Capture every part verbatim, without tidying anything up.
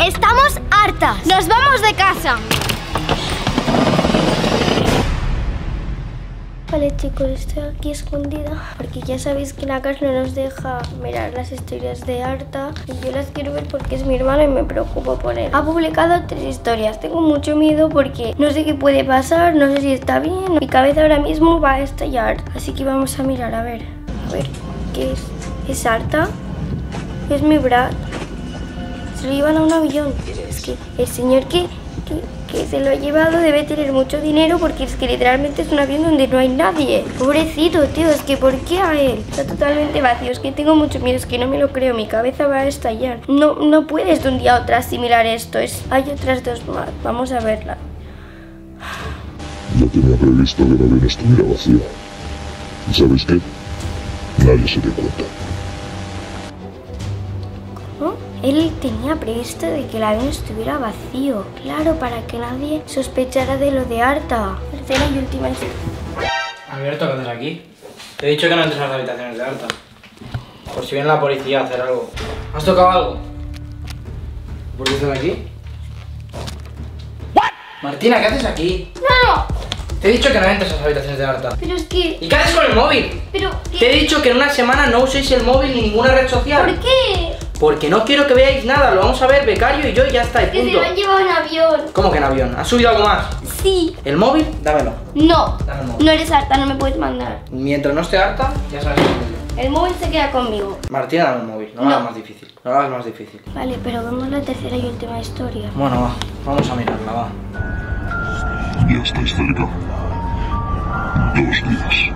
Estamos hartas. Nos vamos de casa. Vale, chicos, estoy aquí escondida porque ya sabéis que Nácar no nos deja mirar las historias de Arta y yo las quiero ver porque es mi hermano y me preocupo por él. Ha publicado tres historias. Tengo mucho miedo porque no sé qué puede pasar, no sé si está bien. Mi cabeza ahora mismo va a estallar. Así que vamos a mirar, a ver. A ver, ¿qué es? ¿Es Arta? ¿Es mi Brad? Se lo llevan a un avión. Es que el señor que... que que se lo ha llevado debe tener mucho dinero porque es que literalmente es un avión donde no hay nadie. Pobrecito, tío, es que ¿por qué a él? Está totalmente vacío, es que tengo mucho miedo, es que no me lo creo, mi cabeza va a estallar. No, no puedes de un día a otro asimilar esto, es... hay otras dos más, vamos a verla. Yo tenía previsto que el avión estuviera vacío. ¿Y sabes qué? Nadie se dio cuenta. ¿Cómo? Él tenía previsto de que el avión estuviera vacío. Claro, para que nadie sospechara de lo de Arta. Tercera y última historia. Alberto, ¿qué haces aquí? Te he dicho que no entres a las habitaciones de Arta. Por si viene la policía a hacer algo. ¿Has tocado algo? ¿Por qué estás aquí? ¿What? Martina, ¿qué haces aquí? ¡No! Te he dicho que no entres a las habitaciones de Arta. Pero es que... ¿Y qué haces con el móvil? Pero... Te he dicho que en una semana no uséis el móvil ni ninguna red social. ¿Por qué? Porque no quiero que veáis nada, lo vamos a ver Becario y yo y ya está, y Que se punto. lo han llevado en avión. ¿Cómo que en avión? ¿Has subido algo más? Sí. ¿El móvil? Dámelo. No. Dame el móvil. No eres Arta, no me puedes mandar. Mientras no esté harta, ya sabes lo que yo. El móvil se queda conmigo. Martina, dame el móvil, no lo No. hagas más difícil. No lo hagas más difícil. Vale, pero vemos la tercera y última historia. Bueno, va, vamos a mirarla, va. Ya estáis cerca. Dos días.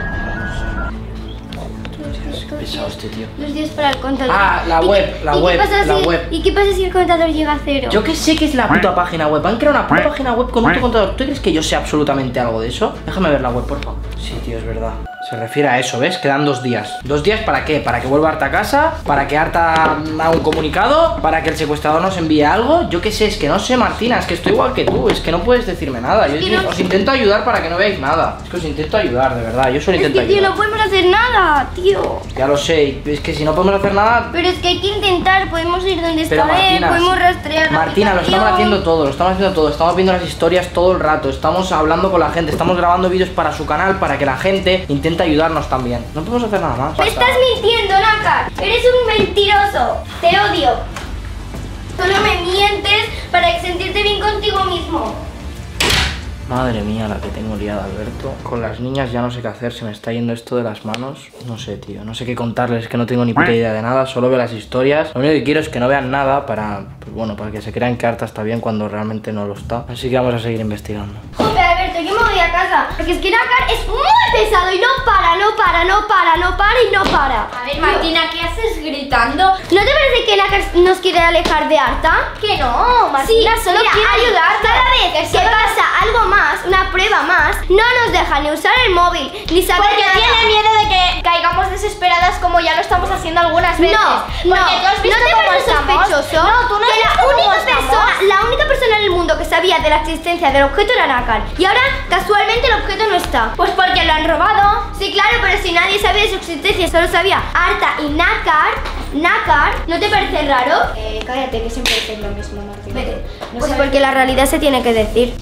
Qué pesado este tío. Dos días para el contador. Ah, la ¿Y web, qué- la y qué web, pasa la si- web. ¿Y qué pasa si el contador llega a cero? Yo que sé que es la puta página web. Han creado una puta página web con otro contador. ¿Tú crees que yo sé absolutamente algo de eso? Déjame ver la web, por favor. Sí, tío, es verdad. Se refiere a eso, ¿ves? Quedan dos días. ¿Dos días para qué? ¿Para que vuelva Arta a casa? ¿Para que Arta haga un comunicado? ¿Para que el secuestrador nos envíe algo? Yo qué sé, es que no sé, Martina. Es que estoy igual que tú. Es que no puedes decirme nada. Yo Es que no- os intento ayudar para que no veáis nada. Es que os intento ayudar, de verdad. Yo solo Es intento que, tío, ayudar. no podemos hacer nada, tío. Ya lo sé. y Es que si no podemos hacer nada... Pero es que hay que intentar, podemos ir donde Pero está él, Martina, podemos rastrear la Martina, lo estamos aplicación. haciendo todo, lo estamos haciendo todo, estamos viendo las historias todo el rato, estamos hablando con la gente, estamos grabando vídeos para su canal para que la gente intente ayudarnos también. No podemos hacer nada más. Me estás mintiendo, Nácar. Eres un mentiroso. Te odio. Solo me mientes para sentirte bien contigo mismo. Madre mía, la que tengo liada, Alberto. Con las niñas ya no sé qué hacer, se me está yendo esto de las manos. No sé, tío, no sé qué contarles, que no tengo ni puta idea de nada, solo veo las historias. Lo único que quiero es que no vean nada para, pues bueno, para que se crean que Arta está bien cuando realmente no lo está. Así que vamos a seguir investigando. Joder, Alberto, yo me voy a casa. Porque es que Nácar es muy pesado y no para, no para, no para, no para y no para. A ver, Martina, ¿qué haces gritando? ¿No te parece que Nácar nos quiere alejar de Arta? Que no, Martina, Sí, solo mira, quiero Ari, ayudarte. Cada vez que pasa algo más, una prueba más, no nos deja ni usar el móvil, ni saber Porque nada. tiene miedo de que caigamos desesperadas como ya lo estamos haciendo algunas veces. No, Porque no, tú has visto ¿no te cómo parece estamos? sospechoso? No, tú no has que visto la cómo única estamos. persona, la única persona en el mundo que sabía de la existencia del objeto era Nácar. Y ahora, casualmente, el objeto no está. Pues porque lo han robado. Sí, claro, pero si nadie sabía de su existencia, solo sabía Arta y Nácar. Nácar, ¿no te parece raro? Eh, cállate, que siempre dices lo mismo, Martina. Vete. No Pues sabes- porque la realidad se tiene que decir.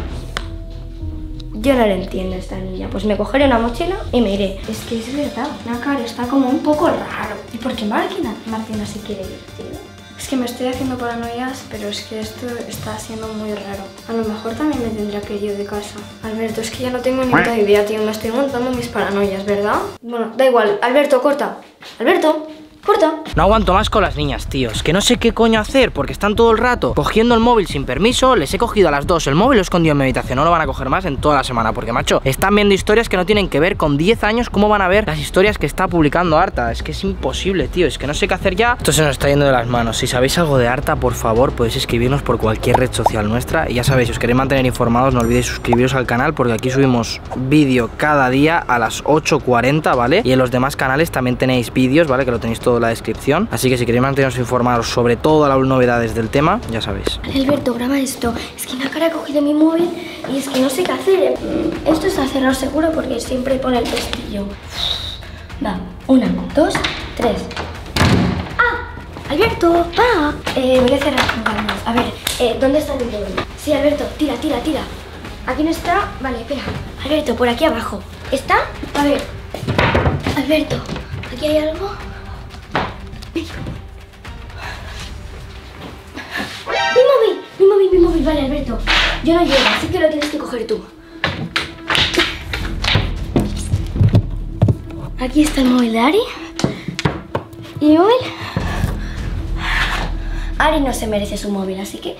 Yo no lo entiendo a esta niña. Pues me cogeré una mochila y me iré. Es que es verdad, Nácar está como un poco raro. ¿Y por qué Martina? Martina se quiere ir, tío. Es que me estoy haciendo paranoias, pero es que esto está siendo muy raro. A lo mejor también me tendría que ir de casa. Alberto, es que ya no tengo ni puta idea, tío. Me estoy montando mis paranoias, ¿verdad? Bueno, da igual. Alberto, corta. Alberto, corta. No aguanto más con las niñas, tío. Es que no sé qué coño hacer porque están todo el rato cogiendo el móvil sin permiso. Les he cogido a las dos el móvil, lo he escondido en mi habitación. No lo van a coger más en toda la semana porque, macho, están viendo historias que no tienen que ver con diez años. ¿Cómo van a ver las historias que está publicando Arta? Es que es imposible, tío. Es que no sé qué hacer ya. Esto se nos está yendo de las manos. Si sabéis algo de Arta, por favor, podéis escribirnos por cualquier red social nuestra. Y ya sabéis, si os queréis mantener informados, no olvidéis suscribiros al canal porque aquí subimos vídeo cada día a las ocho cuarenta, ¿vale? Y en los demás canales también tenéis vídeos, ¿vale? Que lo tenéis todo en la descripción. Así que si queréis manteneros informados sobre todas las novedades del tema, ya sabéis. Vale, Alberto, graba esto. Es que Nácar ha cogido mi móvil y es que no sé qué hacer. Mm, Esto está cerrado seguro porque siempre pone el pestillo. Va, una, dos, tres. ¡Ah! Alberto, pa. Eh, voy a cerrar con calma. A ver, eh, ¿dónde está el móvil? Sí, Alberto, tira, tira, tira. Aquí no está. Vale, espera. Alberto, por aquí abajo. ¿Está? A ver. Alberto, ¿aquí hay algo? Mi móvil, mi móvil, mi móvil. Vale, Alberto. Yo no llego, así que lo tienes que coger tú. Aquí está el móvil de Ari. ¿Y mi móvil? Ari no se merece su móvil, así que...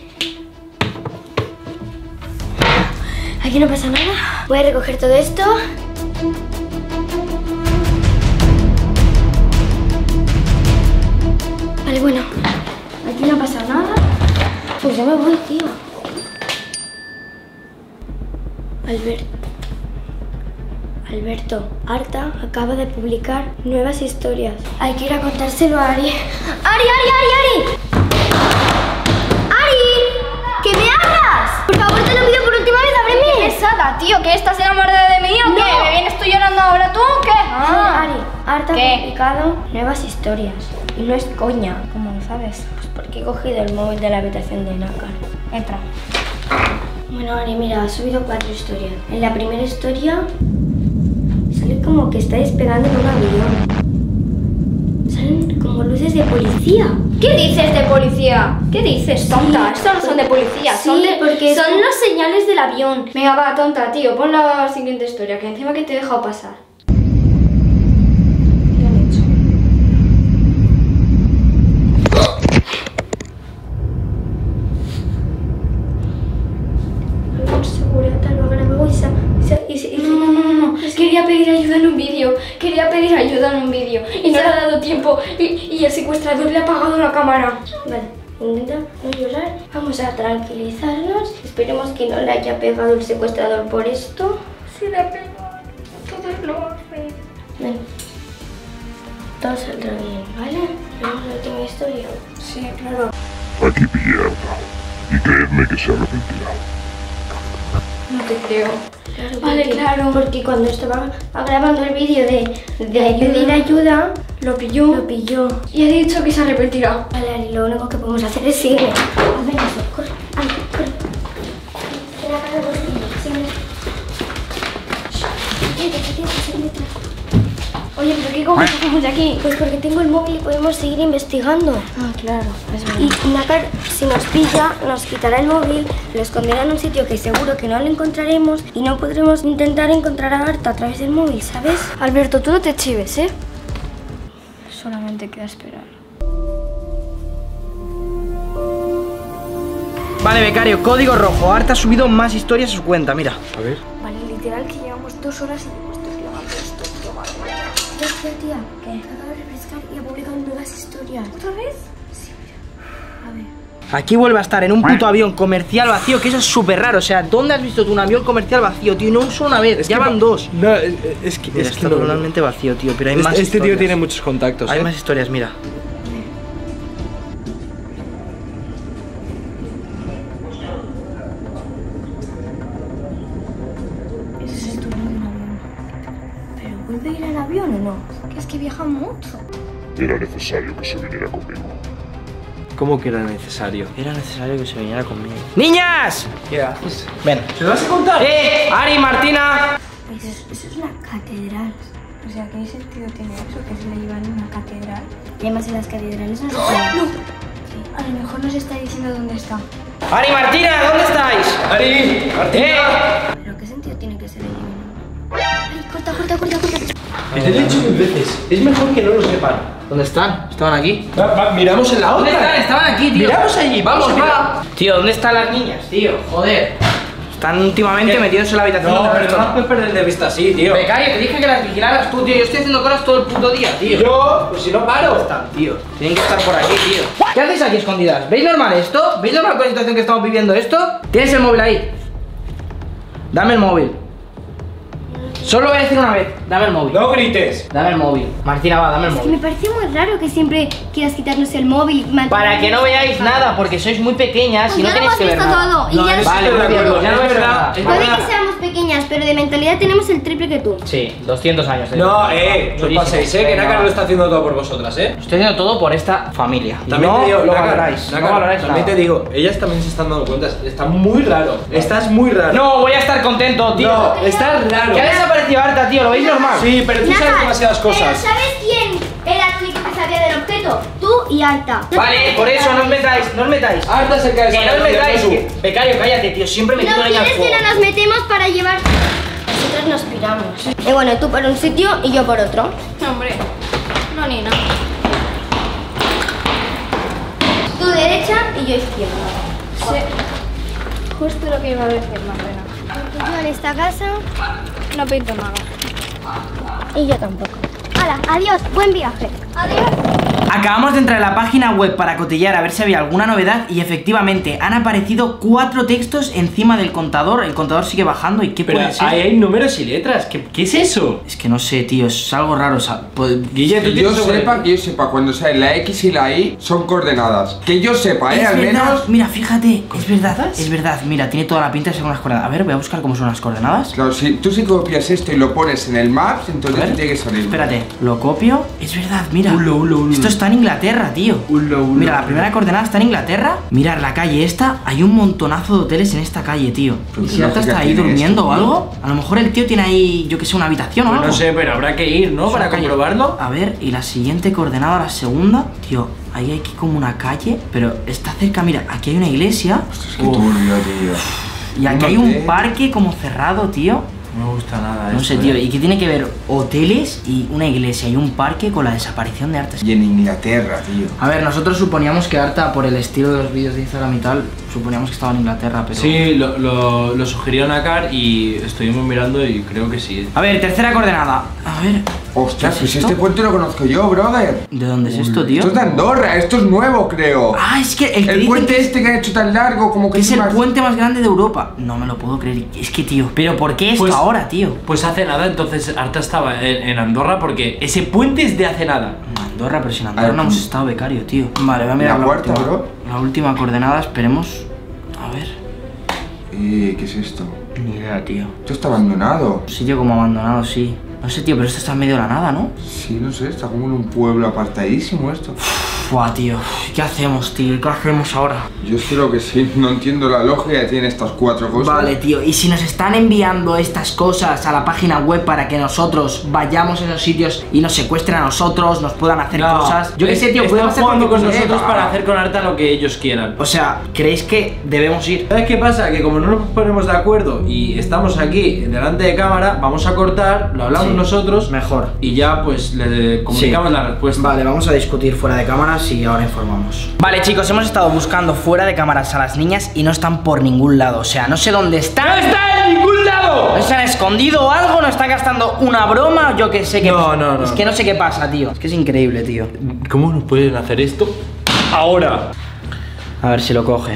Aquí no pasa nada. Voy a recoger todo esto. Vale, bueno. Aquí no pasa nada. Pues ya me voy, tío. Albert... Alberto, Arta acaba de publicar nuevas historias. Hay que ir a contárselo a Ari. ¡Ari, Ari, Ari, Ari! ¡Ari! ¡Que me abras! Por favor, te lo pido por última vez, ábreme. ¿Qué pesada, tío? ¿Qué estás enamorada de mí o qué? No. ¿Me vienes tú llorando ahora tú o qué? Ah. Ari, Arta ¿Qué? ha publicado nuevas historias. Y no es coña. ¿Cómo lo sabes? Pues porque he cogido el móvil de la habitación de Nácar. Entra. Bueno, Ari, mira, ha subido cuatro historias. En la primera historia sale como que está despegando en un avión. Salen como luces de policía. ¿Qué dices de policía? ¿Qué dices, tonta? Estos no son de policía, Sí, son de... porque son es- las señales del avión. Venga, va, tonta, tío, pon la siguiente historia, que encima que te he dejado pasar. ¿Qué han hecho? Algún segurata lo ha grabado y se ha... y se- y se- y se- No, no, no, no, quería pedir ayuda en un vídeo, quería pedir ayuda en un vídeo y no le ha dado tiempo y, y el secuestrador le ha apagado la cámara. Vale, intenta no llorar. Vamos a tranquilizarnos. Esperemos que no le haya pegado el secuestrador por esto. Se le ha pegado, todos lo hacen. Ven. Todo saldrá bien, ¿vale? Vamos a la última historia. Sí, claro. Aquí pillé a Arta. Y creedme que se arrepentirá. No te creo. Claro, Vale, porque- claro. Porque cuando estaba grabando el vídeo de, de ayuda y ayuda, Lo pilló lo pilló. y ha dicho que se arrepentirá. Vale, Ari, lo único que podemos hacer es seguirle. A ver eso, corre. Ari, corre. En la cara de bolsillo, síguele. Quédate, quédate, síguele detrás. Oye, pero ¿qué cojones hacemos de aquí? Pues porque tengo el móvil y podemos seguir investigando. Ah, claro, es verdad. Y Nácar, si nos pilla, nos quitará el móvil, lo esconderá en un sitio que seguro que no lo encontraremos y no podremos intentar encontrar a Arta a través del móvil, ¿sabes? Alberto, tú no te chives, ¿eh? Solamente queda esperar. Vale, becario, código rojo. Arta ha subido más historias a su cuenta, mira. A ver. Vale, literal que llevamos dos horas y llevamos dos grabando esto, tío, madre mía. Tía, tía, tía, que acaba de refrescar y ha publicado nuevas historias. ¿Otra vez? Sí, mira. A ver. Aquí vuelve a estar en un puto avión comercial vacío, que eso es súper raro. O sea, ¿dónde has visto tú un avión comercial vacío, tío? No solo una vez, ya que van va- dos. No, es es que, Mira, es que está no- totalmente vacío, tío, pero hay Este, más este tío historias. tiene muchos contactos, Hay ¿eh? más historias, mira. Ese es el turno de un avión. ¿Pero vuelve a ir en avión o no? Que es que viaja mucho. Era necesario que se viniera conmigo. ¿Cómo que era necesario? Era necesario que se viniera conmigo. ¡Niñas! ¿Qué haces? Ven. ¿Se lo vas a contar? ¡Eh! ¡Ari, Martina! Eso es, eso es una catedral. O sea, ¿qué sentido tiene eso? Que se le llevan en una catedral. Y además en las catedrales no se puede. A lo mejor nos está diciendo dónde está. ¡Ari, Martina! ¿Dónde estáis? ¡Ari! ¡Eh! ¿Pero qué sentido tiene que ser el lleven? ¡Ay, corta, corta, corta, corta! Te lo he dicho mil veces. Es mejor que no lo sepan. ¿Dónde están? Estaban aquí. Va, va, miramos en la ¿Dónde otra. están? Estaban aquí, tío. Miramos allí, Vamos, vamos a va. Tío, ¿dónde están las niñas, tío? Joder. Están últimamente metidos en la habitación. No, donde pero no las puedes perder de vista así, tío. Becario, te dije que las vigilaras tú, tío. Yo estoy haciendo cosas todo el puto día, tío. Yo, pues si no paro. Están, tío. Tienen que estar por aquí, tío. ¿Qué hacéis aquí escondidas? ¿Veis normal esto? ¿Veis normal con la situación que estamos viviendo esto? ¿Tienes el móvil ahí? Dame el móvil. Solo voy a decir una vez. Dame el móvil. No grites. Dame el móvil. Martina, va, dame el Es que me móvil. parece muy raro que siempre quieras quitarnos el móvil. y mantener- Para que no veáis nada, porque sois muy pequeñas y Pues no ya lo tenéis hemos que ver visto nada. todo. Y No, ya eso Vale, estoy muy de bien, acuerdo, ya no es ves verdad, nada. es puede verdad. que seamos pequeñas, pero de mentalidad tenemos el triple que tú. Sí, doscientos años. No, eh, no os paséis, eh, que Nácar lo está haciendo todo por vosotras, eh. Estoy haciendo todo por esta familia. Y También no te digo, lo Nácar, valoráis, Nácar, no valoráis también nada. te digo, ellas también se están dando cuenta, está muy raro, estás muy raro. No, voy a estar contento, tío. No, está raro. ¿Qué ha desaparecido Arta, tío? ¿Lo veis normal? Sí, pero tú sabes Nácar, demasiadas Pero cosas. ¿sabes quién era el único que sabía del objeto? Tú y Arta. Vale, por eso no os metáis, no os metáis. Harta se cae. Que no os metáis. que- Becario, cállate, tío. Siempre me ¿No quito leña al quieres que fuego. no nos metemos para llevar? Nosotros nos piramos. Y bueno, tú por un sitio y yo por otro. Hombre, no, Nina. Tú derecha y yo izquierda. Sí. Justo lo que iba a decir, Marlena. Porque yo en esta casa No pinto nada. y yo tampoco. Hala, adiós, buen viaje. Adiós. Acabamos de entrar en la página web para cotillar a ver si había alguna novedad y efectivamente han aparecido cuatro textos encima del contador. El contador sigue bajando y ¿qué Pero puede ser? ahí hay números y letras, ¿qué, qué es eso? Es que no sé, tío, es algo raro. O sea, pues- Guille, tú Que yo tienes sobre- sepa, que yo sepa, cuando sale la X y la Y son coordenadas. Que yo sepa, eh, Es al verdad, menos. mira, fíjate, es verdad, es verdad, mira, tiene toda la pinta de ser unas coordenadas. A ver, voy a buscar cómo son las coordenadas. Claro, si tú si copias esto y lo pones en el Maps, A entonces ver, te tiene que salir. espérate, lo copio. Es verdad, mira. Ulo, ulo, ulo. Esto está en Inglaterra, tío. Ulo, ulo, Mira, la ulo. primera coordenada está en Inglaterra. Mirar la calle esta, hay un montonazo de hoteles en esta calle, tío. Pero ¿Y qué si Arta lógica está ahí tiene durmiendo esto, o tío. algo? A lo mejor el tío tiene ahí, yo que sé, una habitación o Pues algo. no sé, pero habrá que ir, ¿no? Es Para una calle. comprobarlo. A ver, y la siguiente coordenada, la segunda. Tío, ahí hay aquí como una calle, pero está cerca, mira, aquí hay una iglesia. Es que turbio, tío. Y aquí Un hay un hotel. parque como cerrado, tío. No me gusta nada No esto, sé, tío, eh. ¿y qué tiene que ver hoteles y una iglesia y un parque con la desaparición de Arta? Y en Inglaterra, tío. A ver, nosotros suponíamos que Arta, por el estilo de los vídeos de Instagram y tal, suponíamos que estaba en Inglaterra, pero... Sí, lo, lo, lo sugirió Nácar y estuvimos mirando y creo que sí. A ver, tercera coordenada. A ver... Ostras, ¿qué es pues esto? este puente lo conozco yo, brother. ¿De dónde es esto, tío? Esto es de Andorra, esto es nuevo, creo. Ah, es que el que el dicen puente que es- este que han hecho tan largo, como que que es el más- puente más grande de Europa. No me lo puedo creer. Es que, tío... ¿Pero por qué esto Pues- ahora, tío? Pues hace nada, entonces Arta estaba en, en Andorra porque ese puente es de hace nada. Andorra, pero sin Andorra ver, no hemos ¿cómo? estado, becario, tío. Vale, voy a mirar La la, cuarta, última. bro. La última coordenada, esperemos... A ver... Eh, ¿qué es esto? Ni idea, tío. Esto está abandonado. Sitio como abandonado, sí. No sé, tío, pero esto está en medio de la nada, ¿no? Sí, no sé, está como en un pueblo apartadísimo esto. Buah, tío. ¿Qué hacemos, tío? ¿Qué hacemos ahora? Yo espero que sí, no entiendo la lógica que tienen estas cuatro cosas. Vale, tío. Y si nos están enviando estas cosas a la página web para que nosotros vayamos a esos sitios y nos secuestren a nosotros, nos puedan hacer cosas. Yo qué sé, tío, están podemos hacer jugando con cualquier cosa. nosotros para hacer con Arta lo que ellos quieran. O sea, ¿creéis que debemos ir? ¿Sabes qué pasa? Que como no nos ponemos de acuerdo y estamos aquí delante de cámara, vamos a cortar, lo hablamos Sí, nosotros mejor. y ya pues le comunicamos Sí. la respuesta. Vale, vamos a discutir fuera de cámaras y ahora informamos. Vale, chicos, hemos estado buscando fuera de cámaras a las niñas y no están por ningún lado. O sea, no sé dónde están. ¡No está en ningún lado! ¿No se han escondido o algo? ¿No están gastando una broma? Yo qué sé qué. No, no, no. Es que no sé qué pasa, tío. Es que es increíble, tío. ¿Cómo nos pueden hacer esto ahora? A ver si lo coge.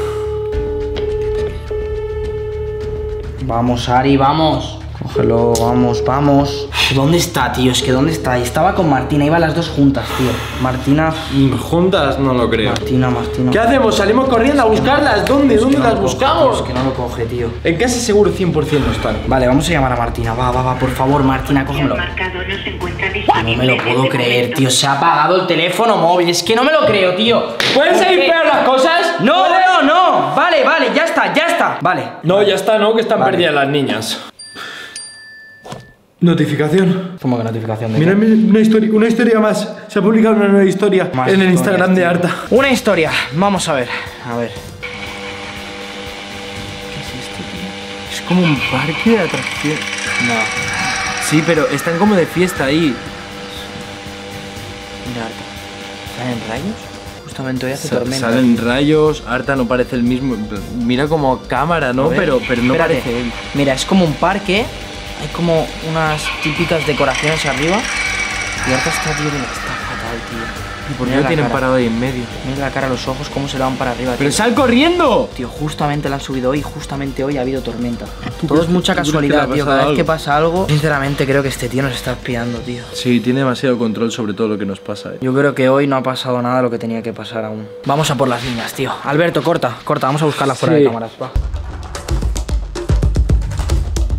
Vamos, Ari, vamos. Cógelo, vamos, vamos. ¿Dónde está, tío? Es que ¿dónde está? Estaba con Martina, iban las dos juntas, tío. Martina, Juntas no lo creo. Martina, Martina. ¿Qué hacemos? ¿Salimos corriendo a buscarlas? ¿Dónde? Es ¿Dónde que no las lo coge, buscamos? tío, es que no lo coge, tío. En casa seguro cien por cien no están. Vale, vamos a llamar a Martina. Va, va, va, por favor, Martina, cógemelo. marcado no se encuentra No disponible. me lo en puedo este creer, momento. tío. Se ha apagado el teléfono móvil. Es que no me lo creo, tío. ¿Pueden ¿Por salir qué? peor las cosas? No, no, no. Vale, vale, ya está, ya está. Vale. No, ya está, ¿no? Que están Vale. perdidas las niñas. Notificación. ¿Cómo que notificación de Mira, qué? mira, una historia, una historia más. Se ha publicado una nueva historia Más en el historias, Instagram de tío. Arta. Una historia. Vamos a ver. A ver. Es como un parque de atracción. No. Sí, pero están como de fiesta ahí. Mira, Arta. ¿Están en rayos? Justamente hoy hace Sa- tormenta. Salen rayos, Arta no parece el mismo. Mira como cámara, ¿no? A ver, Pero, pero no espérate. parece él. Mira, es como un parque. Hay como unas típicas decoraciones arriba. Y Arta está, tío, está fatal, tío. ¿Y por qué Mira lo la tienen cara. parado ahí en medio? Mira la cara, los ojos, cómo se le van para arriba. ¡Pero tío. sal corriendo! Tío, justamente la han subido hoy, justamente hoy ha habido tormenta. ¿Tú Todo es crees- mucha tú crees que casualidad, le ha tío. pasado Cada vez algo? que pasa algo, sinceramente creo que este tío nos está espiando, tío. Sí, tiene demasiado control sobre todo lo que nos pasa. eh. Yo creo que hoy no ha pasado nada de lo que tenía que pasar aún. Vamos a por las niñas, tío. Alberto, corta, corta, vamos a buscarlas fuera Sí. de cámaras, va.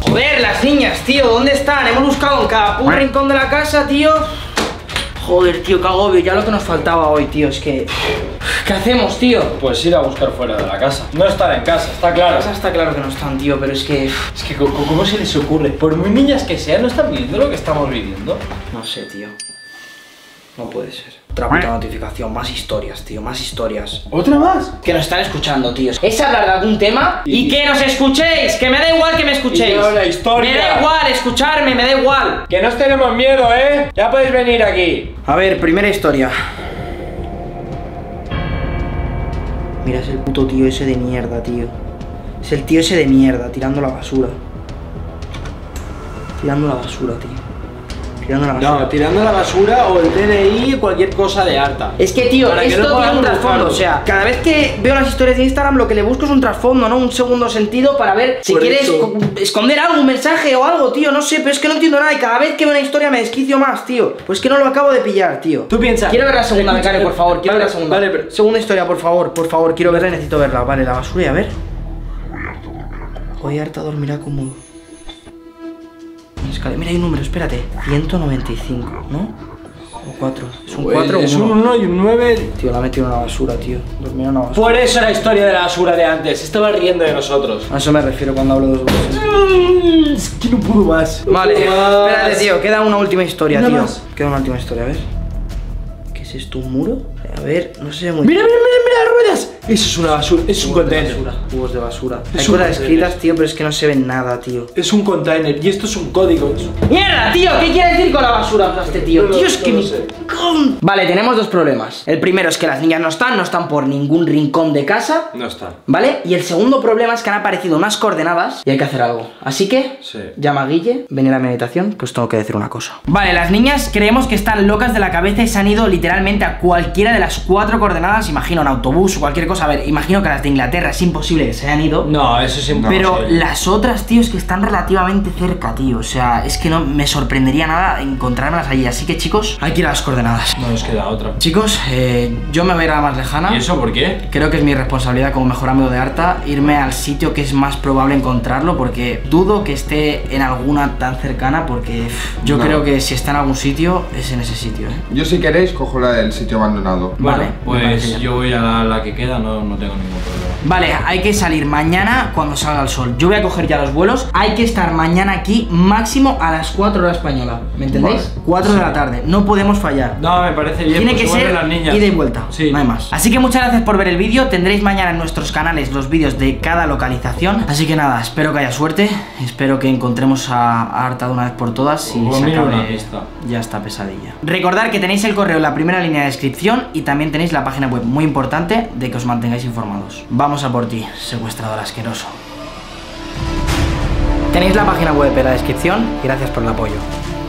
Joder, las niñas, tío, ¿dónde están? Hemos buscado en cada un rincón de la casa, tío. Joder, tío, qué agobio, ya lo que nos faltaba hoy, tío, es que... ¿Qué hacemos, tío? Pues ir a buscar fuera de la casa. No están en casa, está claro. En casa está claro que no están, tío, pero es que... Es que, ¿cómo, cómo se les ocurre? Por muy niñas que sean, ¿no están viendo lo que estamos viviendo? No sé, tío. No puede ser. Otra puta notificación, más historias, tío, más historias. ¿Otra más? Que nos están escuchando, tío. ¿Es hablar de algún tema? Y, y que nos escuchéis, que me da igual que me escuchéis. Y la historia. Me da igual escucharme, me da igual. Que no os tenemos miedo, ¿eh? Ya podéis venir aquí. A ver, primera historia. Mira, es el puto tío ese de mierda, tío. Es el tío ese de mierda, tirando la basura. Tirando la basura, tío. Tirando la basura. No, tirando la basura o el D N I o cualquier cosa de harta. Es que, tío, Para que esto no tiene un podamos trasfondo. buscarlo. O sea, cada vez que veo las historias de Instagram, lo que le busco es un trasfondo, ¿no? Un segundo sentido para ver si Por quieres eso. esconder algo, un mensaje o algo, tío. No sé, pero es que no entiendo nada. Y cada vez que veo una historia me desquicio más, tío. Pues que no lo acabo de pillar, tío. Tú piensas. Quiero ver la segunda, Escucha, Becario, por favor. Quiero vale, ver la segunda. Vale, pero. Segunda historia, por favor, por favor. Quiero verla y necesito verla. Vale, la basura y a ver. Hoy harta dormirá cómodo. Escala- Mira, hay un número, espérate. ciento noventa y cinco, ¿no? O cuatro. Es un cuatro o Es un un uno. uno y un nueve. Tío, la ha metido en una basura, tío. Dormir en una basura. Por eso la historia de la basura de antes. Se estaba riendo de nosotros. A eso me refiero cuando hablo dos veces. Es que no puedo más. No Vale, puedo más. espérate, tío. Queda una última historia, Una tío. más. Queda una última historia, a ver. ¿Qué es esto? ¿Un muro? A ver, no sé muy Mira, mira, mira, mira las ruedas. Eso es una basura. Es un Cubos de container. basura, cubos de basura. Es Hay un cosas container. escritas, tío, pero es que no se ven nada, tío. Es un container y esto es un código. ¡Mierda, tío! ¿Qué quiere decir con la basura este tío? No lo- Tío, es que no lo mi... sé. con- Vale, tenemos dos problemas. El primero es que las niñas no están, no están por ningún rincón de casa. No está. ¿Vale? Y el segundo problema es que han aparecido unas coordenadas y hay que hacer algo. Así que, Sí. llama a Guille, ven a la meditación, pues tengo que decir una cosa. Vale, las niñas creemos que están locas de la cabeza y se han ido literalmente a cualquiera de las cuatro coordenadas. Imagino un autobús o cualquier cosa. A ver, imagino que las de Inglaterra es imposible que se hayan ido. No, eso es imposible. Pero las otras, tío, es que están relativamente cerca, tío. O sea, es que no me sorprendería nada encontrármelas allí. Así que, chicos, hay que ir a las coordenadas. No nos queda otra. Chicos, eh, yo me voy a ir a la más lejana. ¿Y eso por qué? Creo que es mi responsabilidad como mejor amigo de Arta irme al sitio que es más probable encontrarlo, porque dudo que esté en alguna tan cercana, porque pff, yo No. creo que si está en algún sitio es en ese sitio, ¿eh? Yo si queréis cojo la del sitio abandonado. Vale, Bueno, me parece pues bien. yo voy a la, la que queda, no, no tengo ningún problema. Vale, hay que salir mañana cuando salga el sol. Yo voy a coger ya los vuelos. Hay que estar mañana aquí máximo a las cuatro horas española. ¿Me entendéis? Vale. cuatro de la tarde. No podemos fallar. No, me parece bien. Tiene pues que igual ser de las niñas. ida y vuelta, Sí. no hay más. Así que muchas gracias por ver el vídeo. Tendréis mañana en nuestros canales los vídeos de cada localización. Así que nada, espero que haya suerte. Espero que encontremos a, a Arta de una vez por todas y Pues se mira acabe una pista. ya esta pesadilla. Recordad que tenéis el correo en la primera línea de descripción y también tenéis la página web, muy importante, de que os mantengáis informados. Vamos a por ti, secuestrador asqueroso. Tenéis la página web en la descripción y gracias por el apoyo.